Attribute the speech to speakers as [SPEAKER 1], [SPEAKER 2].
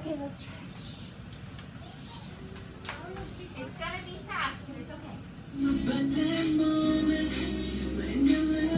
[SPEAKER 1] Okay, let's try. It's gonna be fast, but it's okay. But that moment when you